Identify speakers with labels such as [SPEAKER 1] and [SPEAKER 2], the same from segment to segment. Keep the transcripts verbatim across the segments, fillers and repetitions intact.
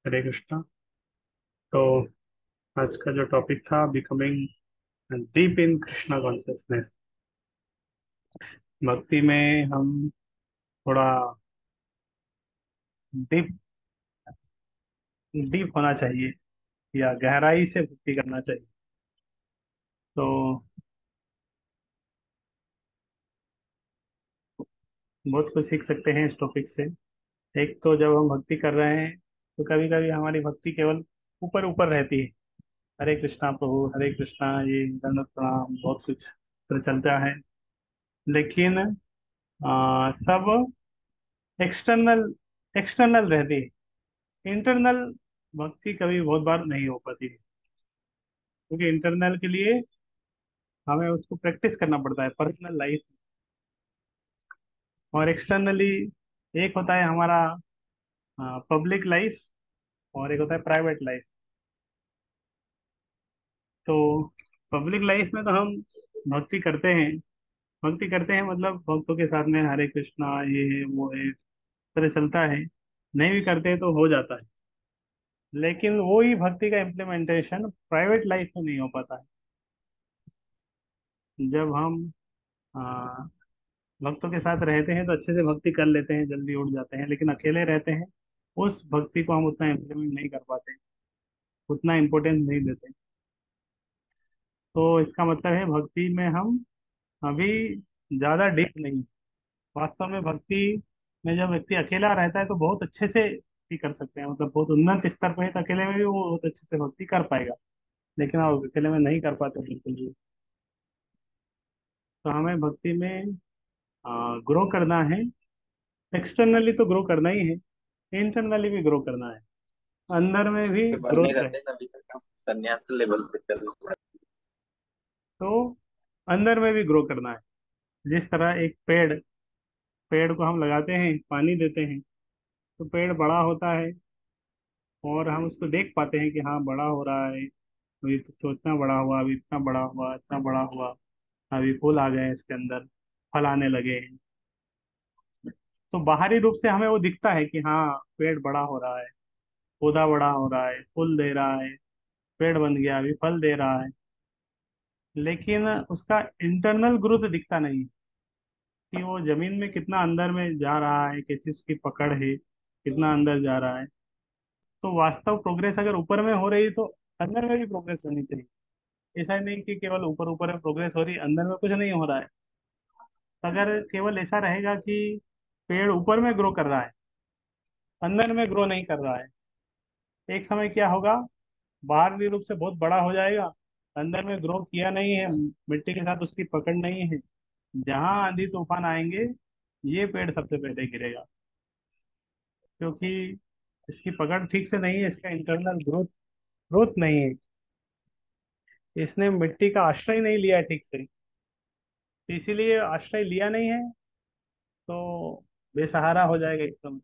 [SPEAKER 1] हरे कृष्णा। तो आज का जो टॉपिक था, becoming deep in Krishna consciousness. भक्ति में हम थोड़ा डीप डीप होना चाहिए या गहराई से भक्ति करना चाहिए। तो बहुत कुछ सीख सकते हैं इस टॉपिक से। एक तो जब हम भक्ति कर रहे हैं तो कभी कभी हमारी भक्ति केवल ऊपर ऊपर रहती है। हरे कृष्णा प्रभु, हरे कृष्णा, ये दंडवत प्रणाम, बहुत कुछ तो चलता है। लेकिन आ, सब एक्सटर्नल एक्सटर्नल रहती है। इंटरनल भक्ति कभी बहुत बार नहीं हो पाती है, क्योंकि इंटरनल के लिए हमें उसको प्रैक्टिस करना पड़ता है पर्सनल लाइफ। और एक्सटर्नली एक होता है हमारा पब्लिक लाइफ, और एक होता है प्राइवेट लाइफ। तो पब्लिक लाइफ में तो हम भक्ति करते हैं। भक्ति करते हैं मतलब भक्तों के साथ में हरे कृष्णा, ये है वो है, इस तरह चलता है। नहीं भी करते हैं तो हो जाता है। लेकिन वो ही भक्ति का इम्प्लीमेंटेशन प्राइवेट लाइफ में नहीं हो पाता है। जब हम आ, भक्तों के साथ रहते हैं तो अच्छे से भक्ति कर लेते हैं, जल्दी उठ जाते हैं। लेकिन अकेले रहते हैं, उस भक्ति को हम उतना इम्प्लीमेंट नहीं कर पाते, उतना इम्पोर्टेंस नहीं देते। तो इसका मतलब है भक्ति में हम अभी ज़्यादा डीप नहीं। वास्तव में भक्ति में जब व्यक्ति अकेला रहता है तो बहुत अच्छे से भी कर सकते हैं, मतलब बहुत उन्नत स्तर पर है तो अकेले में भी वो बहुत अच्छे से भक्ति कर पाएगा। लेकिन आप अकेले में नहीं कर पाते बिल्कुल भी। तो हमें भक्ति में ग्रो करना है। एक्सटर्नली तो ग्रो करना ही है, इंटरनली भी ग्रो करना है। अंदर में भी
[SPEAKER 2] के बनने
[SPEAKER 1] ग्रोथ
[SPEAKER 2] रहते
[SPEAKER 1] रहे।
[SPEAKER 2] हैं ना, अभी तक हम संन्यास लेवल पे चल रहे हैं।
[SPEAKER 1] तो अंदर में भी ग्रो करना है। जिस तरह एक पेड़ पेड़ को हम लगाते हैं, पानी देते हैं, तो पेड़ बड़ा होता है और हम उसको देख पाते हैं कि हाँ बड़ा हो रहा है। अभी तो तो इतना बड़ा हुआ, अभी इतना बड़ा हुआ, इतना बड़ा हुआ, अभी फूल आ गए हैं इसके अंदर, फल आने लगे हैं। तो बाहरी रूप से हमें वो दिखता है कि हाँ पेड़ बड़ा हो रहा है, पौधा बड़ा हो रहा है, फूल दे रहा है, पेड़ बन गया, अभी फल दे रहा है। लेकिन उसका इंटरनल ग्रोथ दिखता नहीं, कि वो जमीन में कितना अंदर में जा रहा है, कैसी उसकी पकड़ है, कितना अंदर जा रहा है। तो वास्तव प्रोग्रेस अगर ऊपर में हो रही है तो अंदर में भी प्रोग्रेस होनी चाहिए। ऐसा नहीं कि केवल ऊपर ऊपर में प्रोग्रेस हो रही है, अंदर में कुछ नहीं हो रहा है। अगर केवल ऐसा रहेगा कि पेड़ ऊपर में ग्रो कर रहा है, अंदर में ग्रो नहीं कर रहा है, एक समय क्या होगा, बाहरी रूप से बहुत बड़ा हो जाएगा, अंदर में ग्रो किया नहीं है, मिट्टी के साथ उसकी पकड़ नहीं है। जहां आंधी तूफान आएंगे, ये पेड़ सबसे पहले गिरेगा, क्योंकि इसकी पकड़ ठीक से नहीं है, इसका इंटरनल ग्रोथ ग्रोथ नहीं है। इसने मिट्टी का आश्रय नहीं लिया है ठीक से, तो इसीलिए आश्रय लिया नहीं है, तो बेसहारा हो जाएगा एकदम।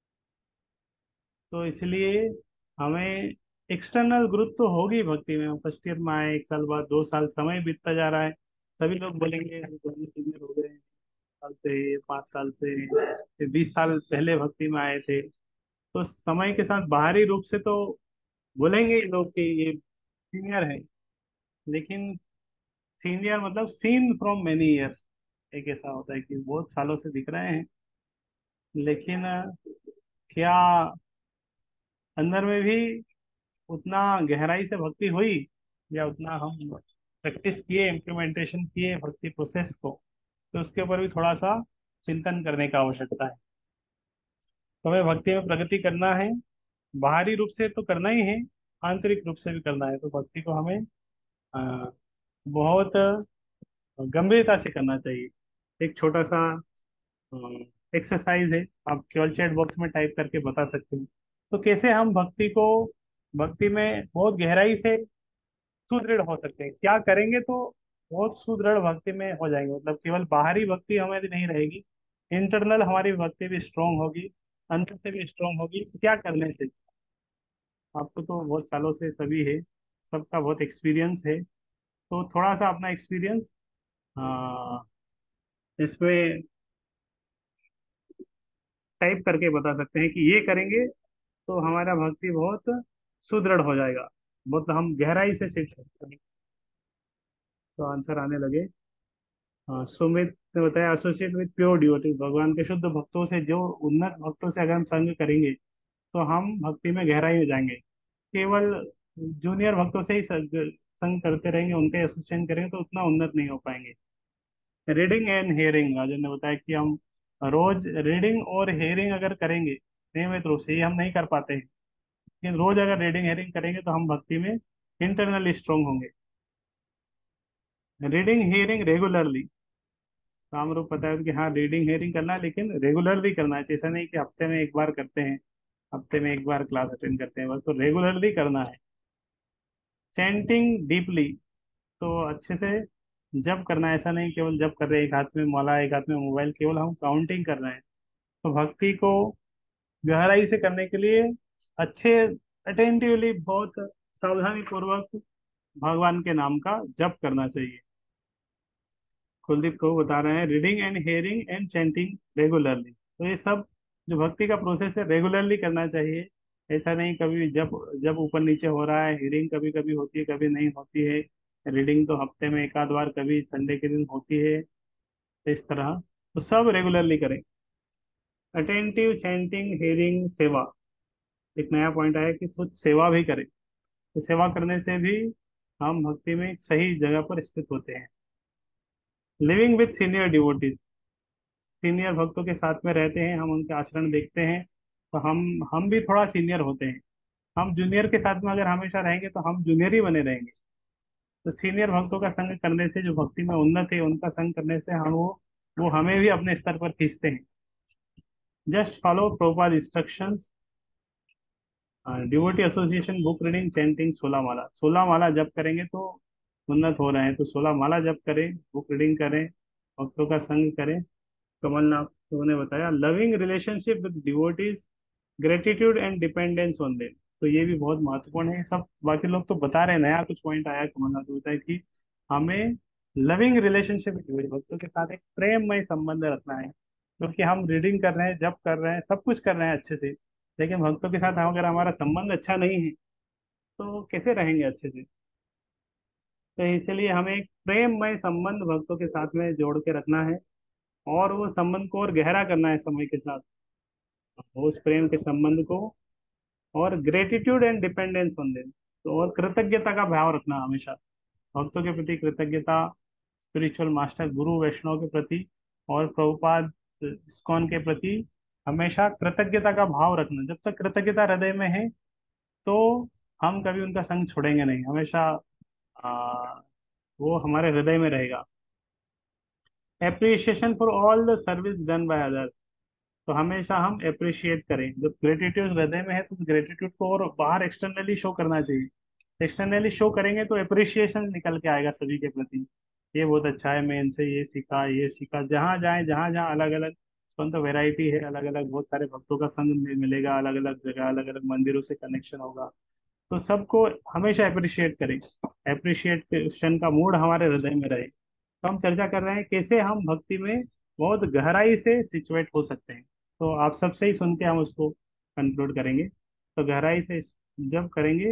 [SPEAKER 1] तो इसलिए हमें एक्सटर्नल ग्रोथ तो होगी भक्ति में। हम फर्स्ट ईयर में आए, एक साल बाद, दो साल, समय बीतता जा रहा है, सभी लोग बोलेंगे हम तो सीनियर हो गए हैं, साल से, पाँच साल से, फिर बीस साल पहले भक्ति में आए थे। तो समय के साथ बाहरी रूप से तो बोलेंगे ही लोग कि ये सीनियर है। लेकिन सीनियर मतलब सीन फ्रॉम मेनी ईयर्स, एक ऐसा होता है कि बहुत सालों से दिख रहे हैं। लेकिन अ, क्या अंदर में भी उतना गहराई से भक्ति हुई, या उतना हम प्रैक्टिस किए, इम्प्लीमेंटेशन किए भक्ति प्रोसेस को, तो उसके ऊपर भी थोड़ा सा चिंतन करने का आवश्यकता है। तो हमें भक्ति में प्रगति करना है, बाहरी रूप से तो करना ही है, आंतरिक रूप से भी करना है। तो भक्ति को हमें अ, बहुत गंभीरता से करना चाहिए। एक छोटा सा एक्सरसाइज है, आप केवल चैट बॉक्स में टाइप करके बता सकते हैं। तो कैसे हम भक्ति को, भक्ति में बहुत गहराई से सुदृढ़ हो सकते हैं, क्या करेंगे तो बहुत सुदृढ़ भक्ति में हो जाएंगे। मतलब केवल बाहरी भक्ति हमारी नहीं रहेगी, इंटरनल हमारी भक्ति भी स्ट्रांग होगी, अंदर से भी स्ट्रांग होगी। क्या करने से, आपको तो बहुत सालों से सभी है, सबका बहुत एक्सपीरियंस है। तो थोड़ा सा अपना एक्सपीरियंस इसमें टाइप करके बता सकते हैं कि ये करेंगे तो हमारा भक्ति बहुत सुदृढ़ हो जाएगा, बहुत हम गहराई से सीख सकते हैं। तो आंसर आने लगे। हाँ, सुमित ने बताया एसोसिएट विद प्योर डिवोटी, भगवान के शुद्ध भक्तों से, जो उन्नत भक्तों से अगर हम संग करेंगे तो हम भक्ति में गहराई में जाएंगे। केवल जूनियर भक्तों से ही संग संग करते रहेंगे, उनके एसोसिएशन करेंगे तो उतना उन्नत नहीं हो पाएंगे। रीडिंग एंड हेयरिंग, राजन ने बताया कि हम रोज रीडिंग और हेयरिंग अगर करेंगे नियमित रूप से, ये हम नहीं कर पाते हैं, लेकिन रोज अगर रीडिंग हेयरिंग करेंगे तो हम भक्ति में इंटरनली स्ट्रांग होंगे। रीडिंग हेयरिंग रेगुलरली, कामरूप पता है कि हाँ रीडिंग हेयरिंग करना है, लेकिन रेगुलरली करना है। ऐसा नहीं कि हफ्ते में एक बार करते हैं, हफ्ते में एक बार क्लास अटेंड करते हैं बस, तो रेगुलरली करना है। चैंटिंग डीपली, तो अच्छे से जब करना है, ऐसा नहीं केवल जब कर रहे हैं, एक हाथ में माला एक हाथ में मोबाइल, केवल हम काउंटिंग कर रहे हैं। तो भक्ति को गहराई से करने के लिए अच्छे अटेंटिवली, बहुत सावधानी पूर्वक भगवान के नाम का जप करना चाहिए। कुलदीप को बता रहे हैं reading and hearing and chanting regularly, तो ये सब जो भक्ति का प्रोसेस है रेगुलरली करना चाहिए। ऐसा नहीं कभी जब जब ऊपर नीचे हो रहा है, हेयरिंग कभी कभी होती है कभी नहीं होती है, रीडिंग तो हफ्ते में एक आध बार कभी संडे के दिन होती है, इस तरह तो सब रेगुलरली करें। अटेंटिव चैंटिंग हेयरिंग सेवा, एक नया पॉइंट आया कि कुछ सेवा भी करें, तो सेवा करने से भी हम भक्ति में एक सही जगह पर स्थित होते हैं। Living with senior devotees, senior भक्तों के साथ में रहते हैं, हम उनके आचरण देखते हैं, तो हम हम भी थोड़ा सीनियर होते हैं। हम जूनियर के साथ में अगर हमेशा रहेंगे तो हम जूनियर ही बने रहेंगे। तो सीनियर भक्तों का संग करने से, जो भक्ति में उन्नत है उनका संग करने से हम वो वो हमें भी अपने स्तर पर खींचते हैं। Just follow Prabhupada instructions, devotee association book reading chanting सोलह माला, सोलह माला जप करेंगे तो उन्नत हो रहे हैं, तो सोलह माला जप करें, बुक रीडिंग करें, भक्तों का संग करें। कमलनाथ तो ने बताया loving relationship with devotees, gratitude and dependence on them, तो ये भी बहुत महत्वपूर्ण है। सब बाकी लोग तो बता रहे हैं, नया कुछ पॉइंट आया कमलनाथ तो बताया कि हमें लविंग रिलेशनशिप विद भक्तों के साथ एक प्रेममय संबंध रखना है, क्योंकि हम रीडिंग कर रहे हैं, जब कर रहे हैं, सब कुछ कर रहे हैं अच्छे से, लेकिन भक्तों के साथ हम अगर हमारा संबंध अच्छा नहीं है तो कैसे रहेंगे अच्छे से। तो इसलिए हमें एक प्रेममय संबंध भक्तों के साथ में जोड़ के रखना है, और वो संबंध को और गहरा करना है समय के साथ, उस प्रेम के संबंध को। और gratitude and dependence on them, तो और कृतज्ञता का भाव रखना हमेशा, भक्तों के प्रति कृतज्ञता, स्पिरिचुअल मास्टर गुरु वैष्णव के प्रति और प्रभुपाद इस्कॉन के प्रति हमेशा कृतज्ञता का भाव रखना। जब तक कृतज्ञता हृदय में है तो हम कभी उनका संग छोड़ेंगे नहीं, हमेशा आ, वो हमारे हृदय में रहेगा। Appreciation for all the service done by others, तो हमेशा हम अप्रिशिएट करें, जब ग्रेटिट्यूड हृदय में है तो ग्रेटिट्यूड को और बाहर एक्सटर्नली शो करना चाहिए। एक्सटर्नली शो करेंगे तो अप्रिशिएशन निकल के आएगा सभी के प्रति, ये बहुत अच्छा है, मैं इनसे ये सीखा ये सीखा। जहाँ जाए जहाँ जहाँ अलग अलग तो वैरायटी है, अलग अलग बहुत सारे भक्तों का संग मिल- मिलेगा, अलग अलग जगह अलग अलग मंदिरों से कनेक्शन होगा, तो सबको हमेशा अप्रिशिएट करें, अप्रिशिएशन का मूड हमारे हृदय में रहे। तो हम चर्चा कर रहे हैं कैसे हम भक्ति में बहुत गहराई से सिचुएट हो सकते हैं, तो आप सबसे ही सुन के हम उसको कंक्लूड करेंगे। तो गहराई से जब करेंगे,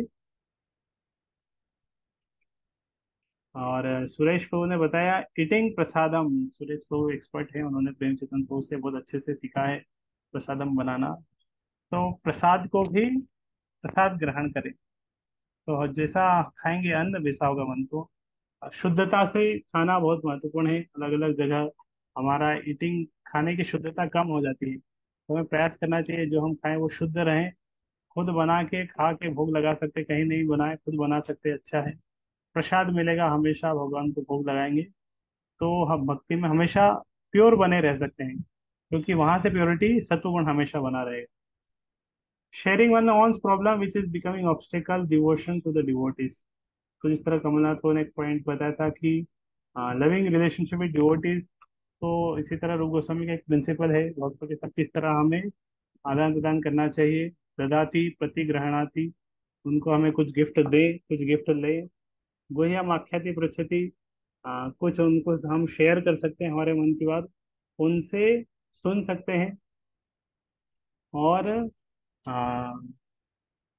[SPEAKER 1] और सुरेश प्रभु ने बताया ईटिंग प्रसादम, सुरेश प्रभु एक्सपर्ट है, उन्होंने प्रेमचंद प्रभु से बहुत अच्छे से सीखा है प्रसादम बनाना। तो प्रसाद को भी प्रसाद ग्रहण करें, तो जैसा खाएंगे अन्न वैसा होगा मन। तो शुद्धता से खाना बहुत महत्वपूर्ण है, अलग अलग जगह हमारा ईटिंग खाने की शुद्धता कम हो जाती है, तो हमें प्रयास करना चाहिए जो हम खाएं वो शुद्ध रहें। खुद बना के खा के भोग लगा सकते, कहीं नहीं बनाए खुद बना सकते, अच्छा है। प्रसाद मिलेगा, हमेशा भगवान को भोग लगाएंगे तो हम भक्ति में हमेशा प्योर बने रह सकते हैं, क्योंकि वहां से प्योरिटी सत्वगुण हमेशा बना रहेगा। Sharing one one's problem which is becoming obstacle devotion to the devotees, तो जिस तरह कमलनाथ को ने एक पॉइंट बताया था कि लविंग रिलेशनशिप विद डिवोटीज, तो इसी तरह रूप गोस्वामी का एक प्रिंसिपल है भक्तों के साथ किस तरह हमें आदान प्रदान करना चाहिए। ददाति प्रतिग्रहणाति, उनको हमें कुछ गिफ्ट दे कुछ गिफ्ट ले। गुह्यम आख्याति पृच्छति, आ, कुछ उनको हम शेयर कर सकते हैं हमारे मन की बात, उनसे सुन सकते हैं। और हाँ,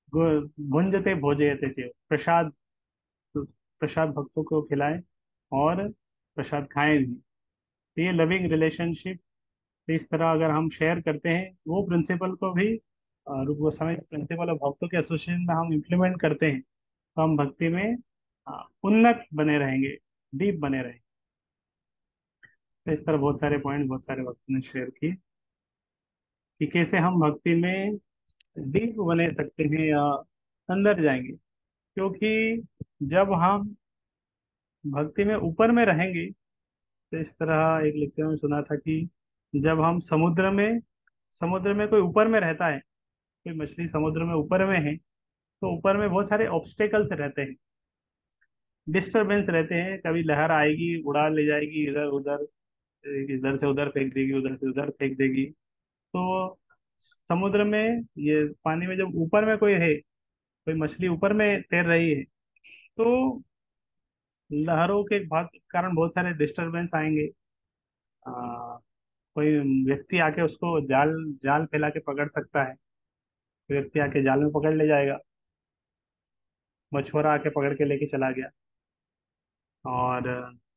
[SPEAKER 1] गु- भुंजते भोजयते च, प्रसाद, प्रसाद भक्तों को खिलाएं और प्रसाद खाएं भी। तो ये लविंग रिलेशनशिप, इस तरह अगर हम शेयर करते हैं वो प्रिंसिपल को भी, अ, रूप गोस्वामी प्रिंसिपल ऑफ भक्तों के एसोसिएशन में हम इम्प्लीमेंट करते हैं, तो हम भक्ति में अ, उन्नत बने रहेंगे, डीप बने रहेंगे। तो इस तरह बहुत सारे पॉइंट बहुत सारे भक्तों ने शेयर किए कि कैसे हम भक्ति में डीप बने सकते हैं या अंदर जाएंगे। क्योंकि जब हम भक्ति में ऊपर में रहेंगे, तो इस तरह एक लेक्चर में सुना था कि जब हम समुद्र में, समुद्र में कोई ऊपर में रहता है, कोई मछली समुद्र में ऊपर में है, तो ऊपर में बहुत सारे ऑब्स्टेकल्स रहते हैं, डिस्टरबेंस रहते हैं। कभी लहर आएगी उड़ा ले जाएगी इधर उधर, इधर से उधर फेंक देगी, उधर से उधर फेंक देगी। तो समुद्र में, ये पानी में जब ऊपर में कोई है, कोई मछली ऊपर में तैर रही है, तो लहरों के भाग कारण बहुत सारे डिस्टरबेंस आएंगे। आ, कोई व्यक्ति आके उसको जाल जाल फैला के पकड़ सकता है, कोई व्यक्ति आके जाल में पकड़ ले जाएगा, मछुआरा आके पकड़ के लेके चला गया। और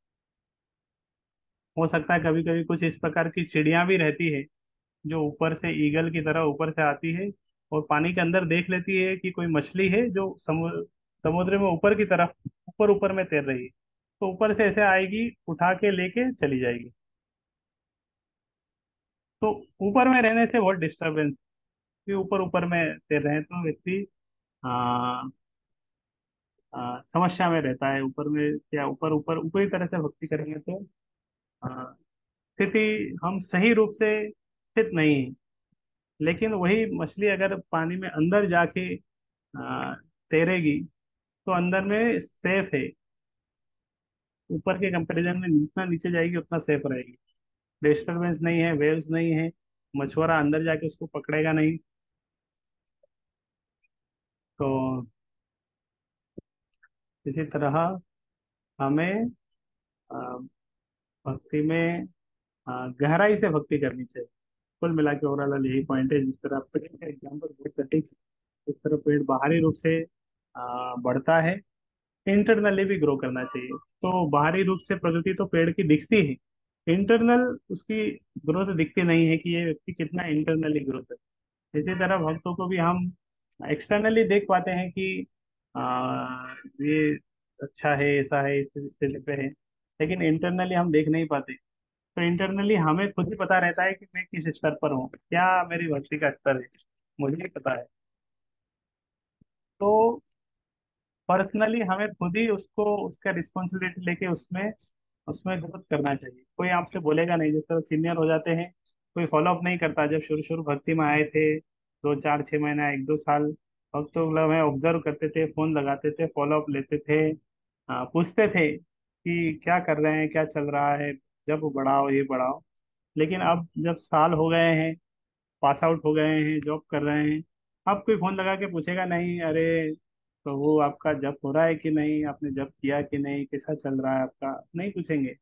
[SPEAKER 1] हो सकता है कभी कभी कुछ इस प्रकार की चिड़िया भी रहती है जो ऊपर से ईगल की तरह ऊपर से आती है और पानी के अंदर देख लेती है कि कोई मछली है जो समुद्र समुद्र में ऊपर की तरफ, ऊपर ऊपर में तैर रही है, तो ऊपर से ऐसे आएगी, उठा के लेके चली जाएगी। तो ऊपर में रहने से बहुत डिस्टरबेंस, कि ऊपर ऊपर में तैर रहे हैं तो व्यक्ति आ, आ, समस्या में रहता है। ऊपर में क्या, ऊपर ऊपर ऊपरी तरह से भक्ति करेंगे तो आ, स्थिति, हम सही रूप से स्थित नहीं है। लेकिन वही मछली अगर पानी में अंदर जाके आ, तैरेगी, तो अंदर में सेफ है, ऊपर के कंपैरिजन में जितना नीचे जाएगी उतना सेफ रहेगी। डिस्टरबेंस नहीं है, वेव्स नहीं है, मछुआरा अंदर जाके उसको पकड़ेगा नहीं। तो इसी तरह हमें आ, भक्ति में आ, गहराई से भक्ति करनी चाहिए। कुल मिला के ओवरऑल यही पॉइंट है। जिस तरह पेड़ का एग्जाम्पल बहुत सटीक, उस तरह पेड़ बाहरी रूप से आ, बढ़ता है, इंटरनली भी ग्रो करना चाहिए। तो बाहरी रूप से प्रगति तो पेड़ की दिखती है, इंटरनल उसकी ग्रोथ दिखती नहीं है कि ये व्यक्ति कितना इंटरनली ग्रोथ है। इसी तरह भक्तों को भी हम एक्सटर्नली देख पाते हैं कि आ, ये अच्छा है, ऐसा है, इस स्थिति पे है, लेकिन इंटरनली हम देख नहीं पाते। तो इंटरनली हमें खुद ही पता रहता है कि मैं किस स्तर पर हूँ, क्या मेरी भक्ति का स्तर है, मुझे ही पता है। तो पर्सनली हमें खुद ही उसको, उसका रिस्पॉन्सिबिलिटी लेके उसमें उसमें ग्रोथ करना चाहिए। कोई आपसे बोलेगा नहीं, जिस तरह सीनियर हो जाते हैं कोई फॉलोअप नहीं करता। जब शुरू शुरू भक्ति में आए थे, दो चार छः महीना एक दो साल, वक्त तो मतलब हमें ऑब्जर्व करते थे, फोन लगाते थे, फॉलोअप लेते थे, हाँ, पूछते थे कि क्या कर रहे हैं, क्या चल रहा है, जब बढ़ाओ ये बढ़ाओ। लेकिन अब जब साल हो गए हैं, पास आउट हो गए हैं, जॉब कर रहे हैं, अब कोई फोन लगा के पूछेगा नहीं, अरे तो वो आपका जॉब हो रहा है कि नहीं, आपने जॉब किया कि नहीं, कैसा चल रहा है आपका, नहीं पूछेंगे।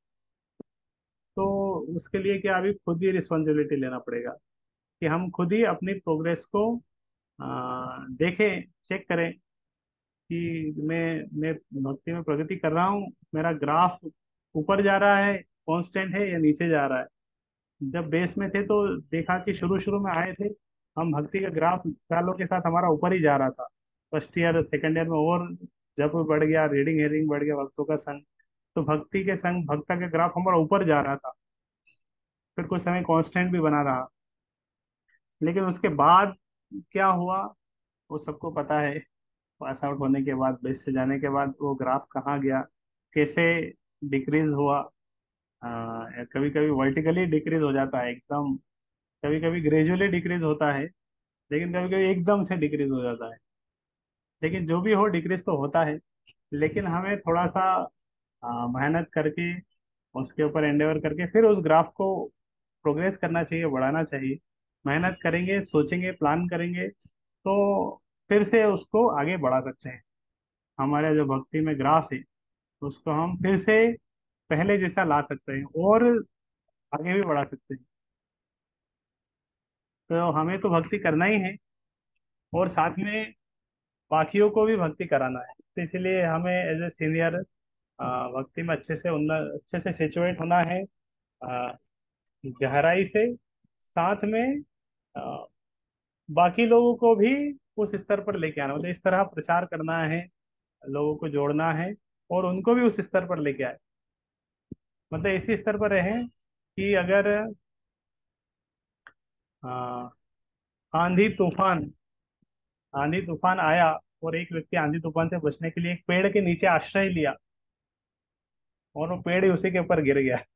[SPEAKER 1] तो उसके लिए क्या, अभी खुद ही रिस्पॉन्सिबिलिटी लेना पड़ेगा कि हम खुद ही अपनी प्रोग्रेस को आ, देखें, चेक करें कि मैं मैं भक्ति में प्रगति कर रहा हूँ, मेरा ग्राफ ऊपर जा रहा है, कांस्टेंट है, या नीचे जा रहा है। जब बेस में थे तो देखा कि शुरू शुरू में आए थे हम, भक्ति का ग्राफ सालों के साथ हमारा ऊपर ही जा रहा था। फर्स्ट ईयर सेकेंड ईयर में और जब बढ़ गया, रीडिंग हेयरिंग बढ़ गया, भक्तों का संग, तो भक्ति के संग भक्ता का ग्राफ हमारा ऊपर जा रहा था। फिर कुछ समय कांस्टेंट भी बना रहा, लेकिन उसके बाद क्या हुआ वो सबको पता है। पास आउट होने के बाद, बेस से जाने के बाद वो ग्राफ कहाँ गया, कैसे डिक्रीज हुआ। कभी कभी वर्टिकली डिक्रीज हो जाता है एकदम, कभी कभी ग्रेजुअली डिक्रीज होता है, लेकिन कभी कभी एकदम से डिक्रीज हो जाता है। लेकिन जो भी हो, डिक्रीज तो होता है। लेकिन हमें थोड़ा सा आ, मेहनत करके, उसके ऊपर एंडेवर करके फिर उस ग्राफ को प्रोग्रेस करना चाहिए, बढ़ाना चाहिए। मेहनत करेंगे, सोचेंगे, प्लान करेंगे, तो फिर से उसको आगे बढ़ा सकते हैं। हमारे जो भक्ति में ग्राफ है उसको हम फिर से पहले जैसा ला सकते हैं और आगे भी बढ़ा सकते हैं। तो हमें तो भक्ति करना ही है, और साथ में बाकियों को भी भक्ति कराना है। तो इसलिए हमें एज ए सीनियर भक्ति में अच्छे से उन्ना अच्छे से सिचुएट होना है, आ, गहराई से। साथ में आ, बाकी लोगों को भी उस स्तर पर लेके आना, मतलब इस तरह प्रचार करना है, लोगों को जोड़ना है और उनको भी उस स्तर पर लेके आए। मतलब इसी स्तर पर रहें कि अगर आ, आंधी तूफान आंधी तूफान आया और एक व्यक्ति आंधी तूफान से बचने के लिए एक पेड़ के नीचे आश्रय लिया और वो पेड़ ही उसी के ऊपर गिर गया,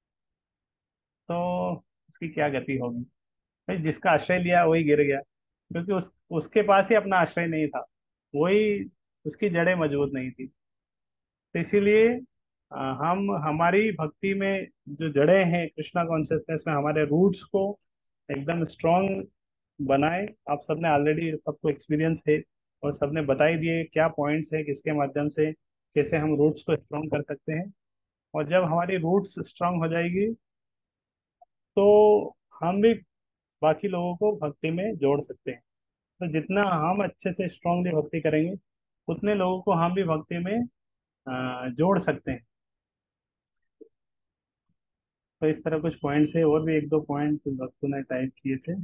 [SPEAKER 1] तो उसकी क्या गति होगी? भाई जिसका आश्रय लिया वही गिर गया, क्योंकि उस उसके पास ही अपना आश्रय नहीं था, वही, उसकी जड़ें मजबूत नहीं थी। तो इसीलिए अ, हम हमारी भक्ति में जो जड़ें हैं कृष्णा कॉन्शियसनेस में, हमारे रूट्स को एकदम स्ट्रांग बनाए। आप सबने ऑलरेडी सबको एक्सपीरियंस है और सबने बता ही दिए क्या पॉइंट्स है, किसके माध्यम से कैसे हम रूट्स को स्ट्रांग कर सकते हैं। और जब हमारी रूट्स स्ट्रांग हो जाएगी तो हम भी बाकी लोगों को भक्ति में जोड़ सकते हैं। तो जितना हम अच्छे से स्ट्रांगली भक्ति करेंगे उतने लोगों को हम भी भक्ति में अ, जोड़ सकते हैं। तो इस तरह कुछ पॉइंट्स है, और भी एक दो पॉइंट भक्तों ने टाइप किए थे।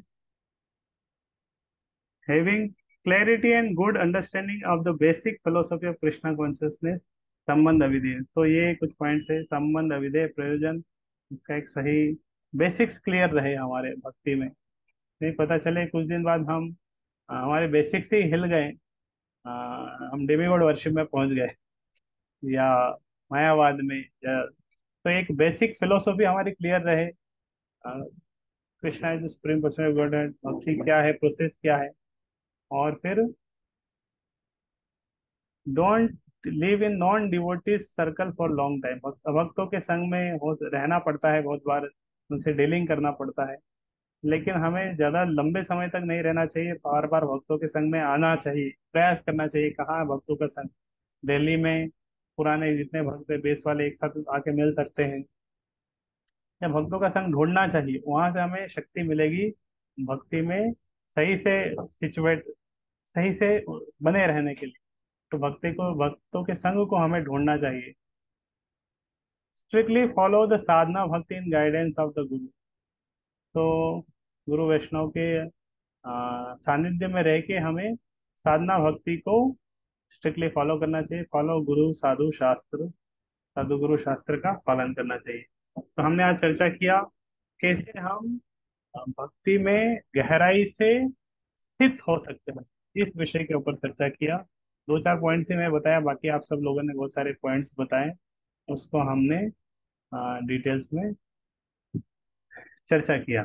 [SPEAKER 1] Having clarity and good understanding of the basic philosophy of Krishna consciousness, संबंध अविधेय। तो ये कुछ पॉइंट्स है, संबंध अविधेय प्रयोजन, इसका एक सही बेसिक्स क्लियर रहे हमारे भक्ति में। नहीं पता चले कुछ दिन बाद हम अ, हमारे बेसिक्स ही हिल गए, अ, हम डेमीगॉड वर्शिप में पहुंच गए या मायावाद में, या तो एक बेसिक फिलोसॉफी हमारी क्लियर रहे। Krishna is supreme person of God, भक्ति क्या है, प्रोसेस क्या है। और फिर don't live in non devotees circle for long time, भक्तों के संग में हो रहना पड़ता है, बहुत बार उनसे डीलिंग करना पड़ता है, लेकिन हमें ज्यादा लंबे समय तक नहीं रहना चाहिए। बार बार भक्तों के संग में आना चाहिए, प्रयास करना चाहिए। कहाँ है भक्तों का संग? दिल्ली में पुराने जितने भक्त है बेस वाले एक साथ आके मिल सकते हैं, या भक्तों का संग ढूंढना चाहिए, वहां से हमें शक्ति मिलेगी भक्ति में सही से सिचुएट, सही से बने रहने के लिए। तो भक्ति को, भक्तों के संग को हमें ढूंढना चाहिए। स्ट्रिक्टली फॉलो द साधना भक्ति इन गाइडेंस ऑफ द गुरु। तो गुरु वैष्णव के आ, सानिध्य में रह के हमें साधना भक्ति को स्ट्रिक्टली फॉलो करना चाहिए। फॉलो गुरु साधु शास्त्र, साधु गुरु शास्त्र का पालन करना चाहिए। तो हमने आज चर्चा किया कैसे हम अ, भक्ति में गहराई से स्थित हो सकते हैं, इस विषय के ऊपर चर्चा किया। दो चार पॉइंट्स ही मैं बताया, बाकी आप सब लोगों ने बहुत सारे पॉइंट्स बताए, उसको हमने डिटेल्स में चर्चा किया।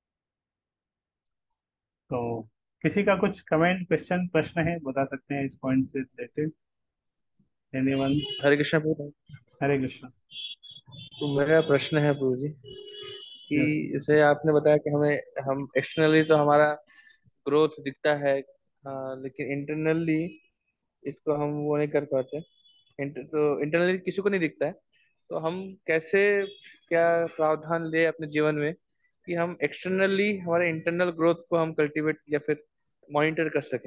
[SPEAKER 1] तो किसी का कुछ कमेंट, क्वेश्चन, प्रश्न है, बता सकते हैं इस पॉइंट से रिलेटेड? एनीवन?
[SPEAKER 3] हरे कृष्ण प्रभु।
[SPEAKER 1] हरे कृष्ण।
[SPEAKER 3] तो मेरा प्रश्न है प्रभु जी कि
[SPEAKER 1] यस।
[SPEAKER 3] जैसे आपने बताया कि हमें हम एक्सटर्नली तो हमारा ग्रोथ दिखता है, हाँ, लेकिन इंटरनली इसको हम वो नहीं कर पाते। इंटर, तो इंटरनली किसी को नहीं दिखता है, तो हम कैसे, क्या प्रावधान ले अपने जीवन में कि हम एक्सटर्नली हमारे इंटरनल ग्रोथ को हम कल्टीवेट या फिर मॉनिटर कर सकें।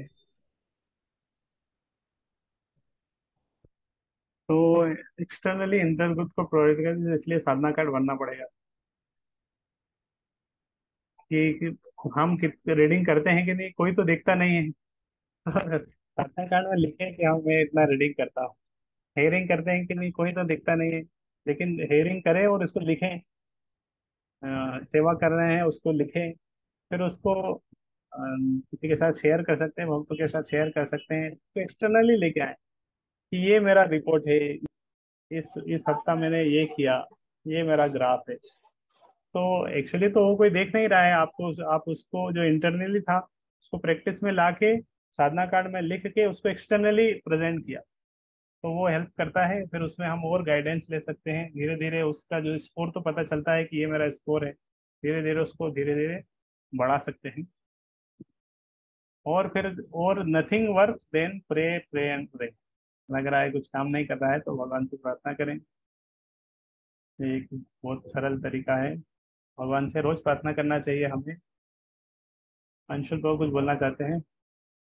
[SPEAKER 1] तो एक्सटर्नली इंटरनल ग्रुप को प्रोवाइड करें, इसलिए साधना कार्ड बनना पड़ेगा कि, कि हम कित रीडिंग करते हैं कि नहीं, कोई तो देखता नहीं है। साधना कार्ड में लिखें कि हाँ मैं इतना रीडिंग करता हूँ। हेयरिंग करते हैं कि नहीं, कोई तो देखता नहीं है, लेकिन हेयरिंग करें और उसको लिखें। अ, सेवा कर रहे हैं उसको लिखें, फिर उसको अ, किसी के साथ शेयर कर सकते हैं, भक्तों के साथ शेयर कर सकते हैं, तो एक्सटर्नली लेके आए कि ये मेरा रिपोर्ट है, इस इस हफ्ता मैंने ये किया, ये मेरा ग्राफ है। तो एक्चुअली तो वो कोई देख नहीं रहा है आपको, आप उसको जो इंटरनली था उसको प्रैक्टिस में लाके साधना कार्ड में लिख के उसको एक्सटर्नली प्रेजेंट किया, तो वो हेल्प करता है। फिर उसमें हम और गाइडेंस ले सकते हैं, धीरे धीरे उसका जो स्कोर तो पता चलता है कि ये मेरा स्कोर है, धीरे धीरे उसको धीरे धीरे बढ़ा सकते हैं। और फिर, और nothing work than pray, pray and pray. लग रहा है कुछ काम नहीं कर रहा है तो भगवान से प्रार्थना करें। ये एक बहुत सरल तरीका है, भगवान से रोज प्रार्थना करना चाहिए हमें। अंशुल को कुछ बोलना चाहते हैं?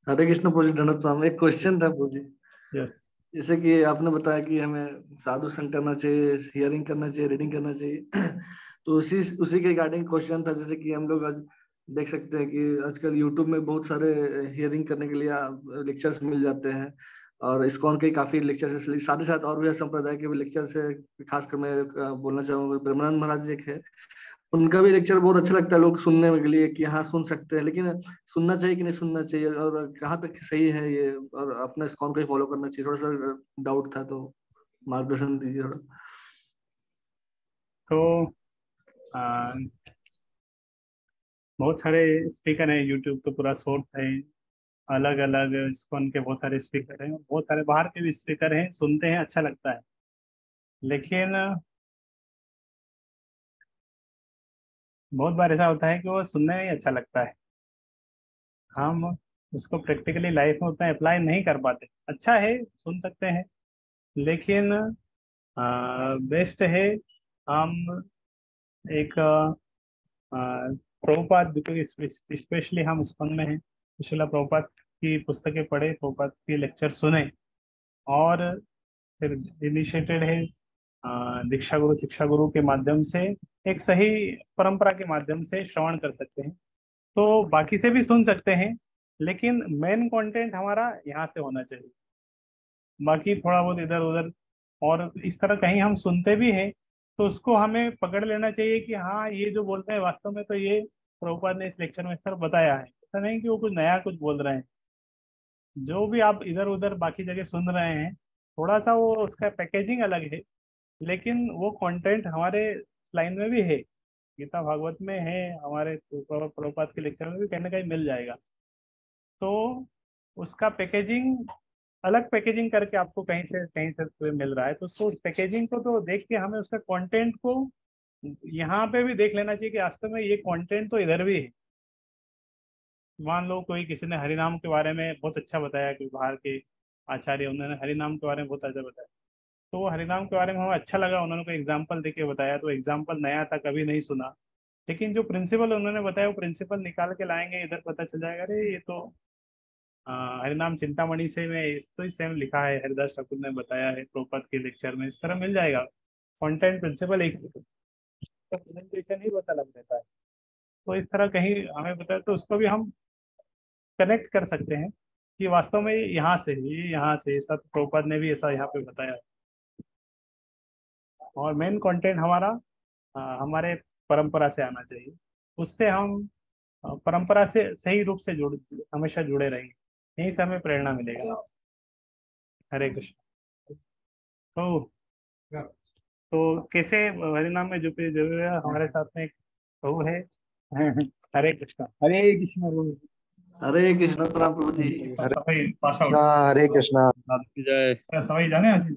[SPEAKER 4] हरे कृष्ण प्रभु जी, दंडवत प्रणाम। एक क्वेश्चन था प्रभु जी।
[SPEAKER 1] यस।
[SPEAKER 4] जैसे कि आपने बताया कि हमें साधु संग करना चाहिए, हियरिंग करना चाहिए, रीडिंग करना चाहिए। तो उसी उसी के रिगार्डिंग क्वेश्चन था। जैसे कि हम लोग आज देख सकते हैं कि आजकल यूट्यूब में बहुत सारे हियरिंग करने के लिए लेक्चर्स मिल जाते हैं, और इस्कॉन के काफी लेक्चर्स है, साथ ही साथ और भी संप्रदाय के भी लेक्चर्स है। खासकर मैं अ, बोलना चाहूंगा, ब्रह्मानंद महाराज जी एक है, उनका भी लेक्चर बहुत अच्छा लगता है लोग सुनने के लिए, कि हाँ सुन सकते हैं। लेकिन सुनना चाहिए कि नहीं सुनना चाहिए, और कहाँ तक सही है ये, और अपना इस्कॉन को ही फॉलो करना चाहिए, थोड़ा सा डाउट था, तो मार्गदर्शन दीजिए थोड़ा।
[SPEAKER 1] तो आ, बहुत सारे स्पीकर हैं, यूट्यूब तो पूरा सोर्स है। अलग अलग इस्कॉन के बहुत सारे स्पीकर हैं, बहुत सारे बाहर के भी स्पीकर हैं, सुनते हैं, अच्छा लगता है। लेकिन बहुत बार ऐसा होता है कि वो सुनने में ही अच्छा लगता है, हम उसको प्रैक्टिकली लाइफ में उतना अप्लाई नहीं कर पाते। अच्छा है, सुन सकते हैं, लेकिन बेस्ट है हम एक अ, प्रभुपाद, स्पेशली हम इस्कॉन में हैं, शिला प्रभुपाद की पुस्तकें पढ़े, प्रभुपाद के लेक्चर सुने, और फिर इनिशिएटेड है अ, दीक्षा गुरु शिक्षा गुरु के माध्यम से, एक सही परंपरा के माध्यम से श्रवण कर सकते हैं। तो बाकी से भी सुन सकते हैं, लेकिन मेन कंटेंट हमारा यहाँ से होना चाहिए। बाकी थोड़ा बहुत इधर उधर और इस तरह कहीं हम सुनते भी हैं, तो उसको हमें पकड़ लेना चाहिए कि हाँ ये जो बोलते हैं वास्तव में तो ये प्रभुपाद ने इस लेक्चर में इस तरह बताया है। ऐसा नहीं कि वो कुछ नया कुछ बोल रहे हैं। जो भी आप इधर उधर बाकी जगह सुन रहे हैं, थोड़ा सा वो उसका पैकेजिंग अलग है, लेकिन वो कंटेंट हमारे लाइन में भी है, गीता भागवत में है, हमारे प्रभु- प्रभुपाद के लेक्चर में भी कहीं ना कहीं मिल जाएगा। तो उसका पैकेजिंग अलग पैकेजिंग करके आपको कहीं से कहीं से कोई मिल रहा है, तो उसको उस पैकेजिंग को तो देख के हमें उसका कंटेंट को यहाँ पे भी देख लेना चाहिए कि वास्तव में ये कंटेंट तो इधर भी है। मान लो कोई किसी ने हरिनाम के बारे में बहुत अच्छा बताया, कि बाहर के आचार्य उन्होंने हरिनाम के बारे में बहुत अच्छा बताया, तो वो हरिनाम के बारे में हमें अच्छा लगा, उन्होंने कोई एग्जाम्पल दे के बताया, तो एग्जाम्पल नया था, कभी नहीं सुना, लेकिन जो प्रिंसिपल उन्होंने बताया वो प्रिंसिपल निकाल के लाएंगे इधर, पता चल जाएगा अरे ये तो हाँ, हरिनाम चिंतामणि से में इस तो इस सेम लिखा है, हरिदास ठाकुर ने बताया है प्रोपत के लेक्चर में, इस तरह मिल जाएगा। कंटेंट प्रिंसिपल एक प्रेजेंटेशन ही पता लग जाता है। तो इस तरह कहीं हमें बताया तो उसको भी हम कनेक्ट कर सकते हैं कि वास्तव में ये यहाँ से ये यहाँ से ऐसा तो प्रोपत ने भी ऐसा यहाँ पे बताया है। और मेन कंटेंट हमारा हाँ, हमारे परंपरा से आना चाहिए, उससे हम अ, परंपरा से सही रूप से जुड़ हमेशा जुड़े रहेंगे, यहीं से हमें प्रेरणा मिलेगा। हरे कृष्ण। तो तो कैसे हरिनाम में जुटे जुड़े हमारे साथ में एक प्रभु है। हरे कृष्ण। हरे कृष्ण प्रभु।
[SPEAKER 4] हरे कृष्ण प्रणाम प्रभु जी।
[SPEAKER 3] हरे
[SPEAKER 1] सभी पास आउट।
[SPEAKER 3] कृष्णा, हरे कृष्णा। जय।
[SPEAKER 1] सभी जाने आज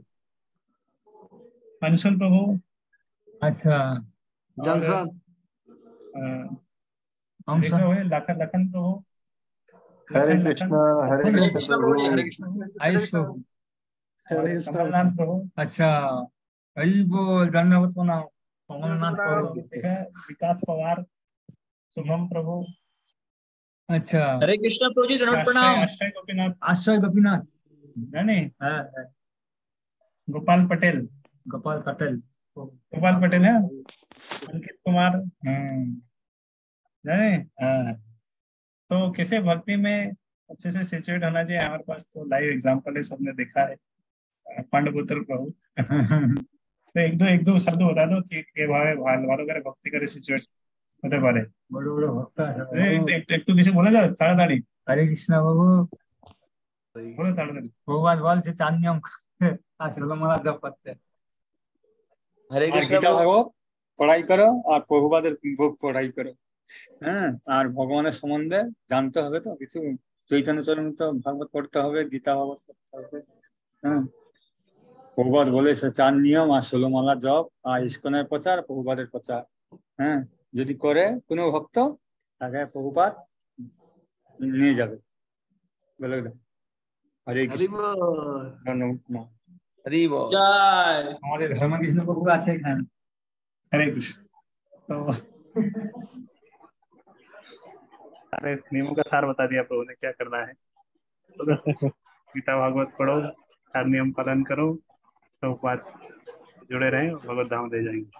[SPEAKER 1] अंशुल प्रभु। अच्छा। और
[SPEAKER 4] जंक्शन।
[SPEAKER 1] अ, देख रहे हो लखन लखन प्रभु।
[SPEAKER 3] हरे
[SPEAKER 1] लखन लखन
[SPEAKER 3] कृष्णा, हरे
[SPEAKER 4] हरे
[SPEAKER 3] कृष्ण
[SPEAKER 4] कृष्ण प्रभु जी, हरे
[SPEAKER 3] प्रभु।
[SPEAKER 4] कृष्ण।
[SPEAKER 1] आयुष प्रभु
[SPEAKER 4] हरे
[SPEAKER 1] और
[SPEAKER 4] कृष्ण।
[SPEAKER 1] कमलनाथ प्रभु। अच्छा। हरी बोल दंडवत प्रणाम। कमलनाथ प्रभु देखा, विकास पवार, शुभम प्रभु। अच्छा।
[SPEAKER 5] हरे कृष्ण प्रभु जी, दंडवत
[SPEAKER 1] आश्रय
[SPEAKER 5] प्रणाम।
[SPEAKER 1] आश्रय गोपीनाथ। आश्रय गोपीनाथ है नहीं। हाँ है। गोपाल पटेल। गोपाल पटेल। गोपाल पटेल है। अंकित कुमार। हम्म। नहीं। हाँ। तो कैसे भक्ति में अच्छे से सिचुएट होना चाहिए, हमारे पास तो लाइव एग्जांपल है, सबने देखा है। पांडुपुत्र प्रभु। तो एक दो एक दो शब्द बता दो कि के भावे भाल ভালো করে ভক্তি করে সিচুয়েট হতে পারে। বড় বড় ভক্ত আছে। एक एक एक तो किसी बोला जा ताड़ाताड़ी। हरे कृष्णा बाबू बोलो ताड़ाताड़ी। भगवान बोल যে চার নিয়ম আসলে মারা জপ করতে
[SPEAKER 3] हरे
[SPEAKER 1] আর
[SPEAKER 3] कृष्णा
[SPEAKER 1] গীতা
[SPEAKER 3] प्रभु।
[SPEAKER 1] ভাগবত পড়াই করো আর প্রভুপাদের বুক পড়াই করো। হ্যাঁ আর ভগবানের সম্বন্ধে জানতে হবে তো কিছু, চৈতন্য চরিতামৃত ভাগবত পড়তে হবে, গীতা ভাগবত পড়তে হবে। হ্যাঁ প্রভুপাদ বলেছে চার নিয়ম আর ষোলো মালা জপ আর ইস্কনের প্রচার, প্রভুপাদের প্রচার। হ্যাঁ যদি করে কোনো ভক্ত তাকে প্রভুপাদ নিয়ে যাবে। বলে গেল। হরে
[SPEAKER 4] हरि
[SPEAKER 1] কৃষ্ণ।
[SPEAKER 4] बोल।
[SPEAKER 1] ধন্যবাদ।
[SPEAKER 3] हरि बोल।
[SPEAKER 5] जय।
[SPEAKER 1] हमारे धर्मकृष्ण प्रभु আছে এখানে। हरे कृष्ण। तो अरे नियमों का सार बता दिया प्रभु ने क्या करना है। तो गीता भागवत पढ़ो, चार नियम पालन करो, तो बात जुड़े रहें और भगवत धाम दे जाएंगे।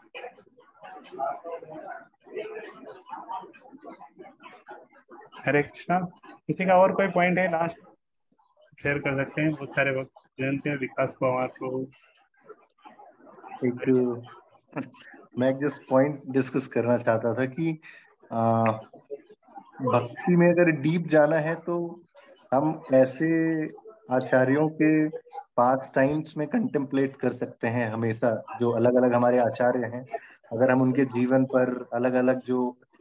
[SPEAKER 1] हरे कृष्णा। किसी का और कोई पॉइंट है लास्ट शेयर कर सकते हैं? बहुत सारे वक्त जानते हैं विकास पवार को।
[SPEAKER 5] एक मैं जस्ट पॉइंट डिस्कस करना चाहता था कि आ, भक्ति में अगर डीप जाना है तो हम ऐसे आचार्यों के पास टाइम्स में कंटेम्पलेट कर सकते हैं हमेशा, जो अलग अलग हमारे आचार्य हैं। अगर हम उनके जीवन पर अलग अलग जो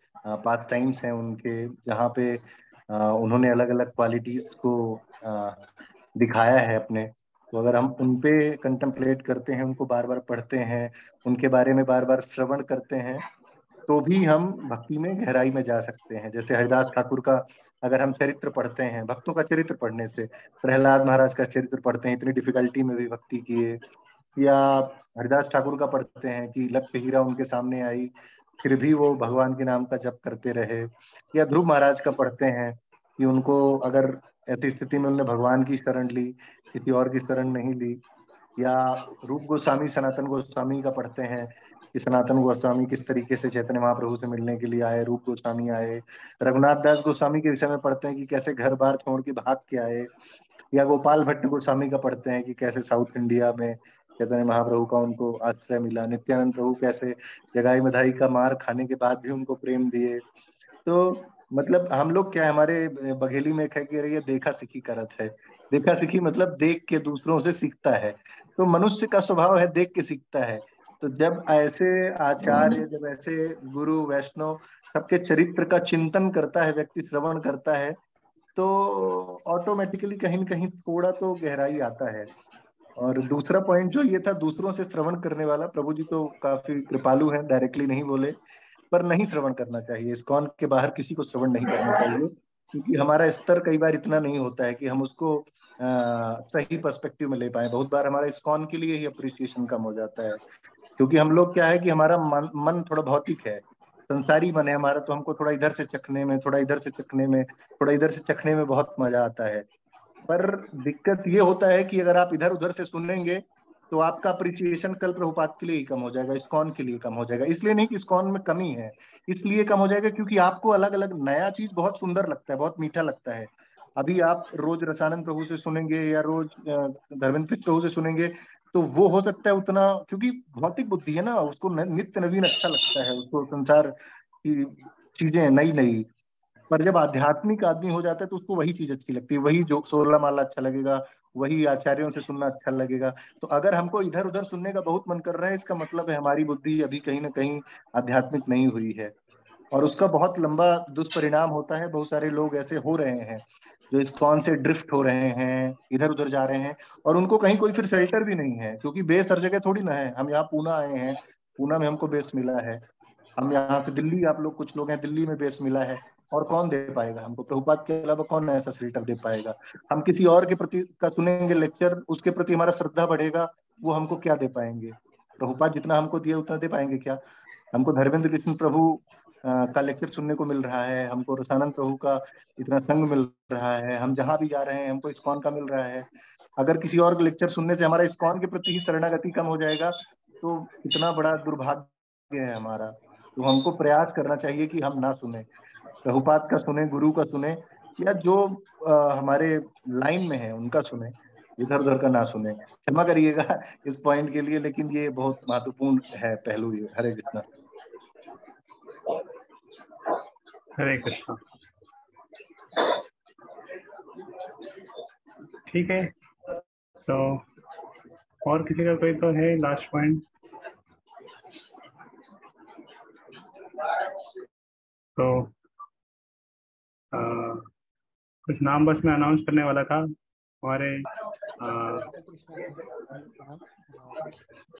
[SPEAKER 5] पास टाइम्स हैं उनके, जहाँ पे आ, उन्होंने अलग अलग क्वालिटीज को आ, दिखाया है अपने, तो अगर हम उन पे कंटेम्पलेट करते हैं, उनको बार बार पढ़ते हैं, उनके बारे में बार बार श्रवण करते हैं, तो भी हम भक्ति में गहराई में जा सकते हैं। जैसे हरिदास ठाकुर का अगर हम चरित्र पढ़ते हैं, भक्तों का चरित्र पढ़ने से, प्रहलाद महाराज का चरित्र पढ़ते हैं, इतनी डिफिकल्टी में भी भक्ति किए, या हरिदास ठाकुर का पढ़ते हैं कि लक्ष्य हीरा उनके सामने आई फिर भी वो भगवान के नाम का जप करते रहे, या ध्रुव महाराज का पढ़ते हैं कि उनको अगर ऐसी स्थिति में उन्होंने भगवान की शरण ली, किसी और की शरण नहीं ली, या रूप गोस्वामी सनातन गोस्वामी का पढ़ते हैं कि सनातन गोस्वामी किस तरीके से चैतन्य महाप्रभु से मिलने के लिए आए, रूप गोस्वामी आए, रघुनाथ दास गोस्वामी के विषय में पढ़ते हैं कि कैसे घर बार छोड़ के भाग के आए, या गोपाल भट्ट गोस्वामी का पढ़ते हैं कि कैसे साउथ इंडिया में चैतन्य महाप्रभु का उनको आश्रय मिला, नित्यानंद प्रभु कैसे जगाई मधाई का मार खाने के बाद भी उनको प्रेम दिए। तो मतलब हम लोग क्या है, हमारे बघेली में कह के ये देखा सीखी करत है। देखा सीखी मतलब देख के दूसरों से सीखता है, तो मनुष्य का स्वभाव है देख के सीखता है। तो जब ऐसे आचार्य, जब ऐसे गुरु वैष्णव सबके चरित्र का चिंतन करता है व्यक्ति, श्रवण करता है, तो ऑटोमेटिकली कहीं न कहीं थोड़ा तो गहराई आता है। और दूसरा पॉइंट जो ये था, दूसरों से श्रवण करने वाला, प्रभु जी तो काफी कृपालु हैं, डायरेक्टली नहीं बोले, पर नहीं श्रवण करना चाहिए। इस्कॉन के बाहर किसी को श्रवण नहीं करना चाहिए, क्योंकि हमारा स्तर कई बार इतना नहीं होता है कि हम उसको आ, सही पर्सपेक्टिव में ले पाए। बहुत बार हमारा इस्कॉन के लिए ही अप्रिसिएशन कम हो जाता है, क्योंकि हम लोग क्या है कि हमारा मन मन थोड़ा भौतिक है, संसारी मन है हमारा, तो हमको थोड़ा इधर से चखने में, थोड़ा इधर से चखने में, थोड़ा इधर से चखने में बहुत मजा आता है। पर दिक्कत ये होता है कि अगर आप इधर उधर से सुनेंगे तो आपका अप्रिसिएशन कल प्रभुपाद के लिए ही कम हो जाएगा, इस्कॉन के लिए कम हो जाएगा। इसलिए नहीं कि इस्कॉन में कमी है, इसलिए कम हो जाएगा क्योंकि आपको अलग अलग नया चीज बहुत सुंदर लगता है, बहुत मीठा लगता है। अभी आप रोज रसानंद प्रभु से सुनेंगे या रोज धर्मेंद्र कृष्ण प्रभु से सुनेंगे, तो वो हो सकता है उतना, क्योंकि भौतिक बुद्धि है ना, उसको नित्य नवीन अच्छा लगता है, उसको संसार की चीजें नई नई। पर जब आध्यात्मिक आदमी हो जाता है तो उसको वही चीज अच्छी लगती है, वही जो सोलह माला अच्छा लगेगा, वही आचार्यों से सुनना अच्छा लगेगा। तो अगर हमको इधर उधर सुनने का बहुत मन कर रहा है, इसका मतलब है हमारी बुद्धि अभी कहीं ना कहीं आध्यात्मिक नहीं हुई है, और उसका बहुत लंबा दुष्परिणाम होता है। बहुत सारे लोग ऐसे हो रहे हैं जो इस्कॉन से ड्रिफ्ट हो रहे हैं, इधर उधर जा रहे हैं, और उनको कहीं कोई फिर शेल्टर भी नहीं है, क्योंकि बेस हर जगह थोड़ी ना है। हम यहाँ पूना आए हैं, पूना में हमको बेस मिला है। हम यहाँ से दिल्ली, आप लोग कुछ लोग हैं दिल्ली में बेस मिला है, और कौन दे पाएगा हमको? प्रभुपाद के अलावा कौन ऐसा शेल्टर दे पाएगा? हम किसी और के प्रति का सुनेंगे लेक्चर, उसके प्रति हमारा श्रद्धा बढ़ेगा, वो हमको क्या दे पाएंगे? प्रभुपाद जितना हमको दिए उतना दे पाएंगे क्या? हमको धर्मेंद्र कृष्ण प्रभु अ, का लेक्चर सुनने को मिल रहा है, हमको रसानंद प्रभु का इतना संग मिल रहा है, हम जहां भी जा रहे हैं हमको इस्कॉन का मिल रहा है। अगर किसी और लेक्चर सुनने से हमारा इस्कॉन के प्रति ही शरणागति कम हो जाएगा, तो इतना बड़ा दुर्भाग्य है हमारा। तो हमको प्रयास करना चाहिए कि हम ना सुने, प्रभुपाद का सुने, गुरु का सुने, या जो आ, हमारे लाइन में है उनका सुने, इधर उधर का ना सुने। क्षमा करिएगा इस पॉइंट के लिए, लेकिन ये बहुत महत्वपूर्ण है पहलू ये। हरे कृष्णा।
[SPEAKER 1] हरे कृष्णा। ठीक है, तो और किसी का कोई तो है लास्ट पॉइंट? तो आ, कुछ नाम बस मैं अनाउंस करने वाला था हमारे आ,
[SPEAKER 3] हरे कृष्णा। हम- हम-